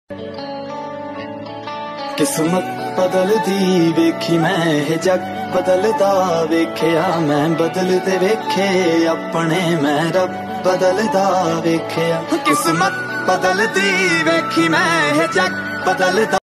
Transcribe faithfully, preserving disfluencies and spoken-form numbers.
किस्मत बदलदी वेखी मैं हे जग बदलदा वेखिया मैं बदलदे वेखे अपने मैं रब बदलदा वेखिया। किस्मत बदलदी वेखी मैं हे जग बदलदा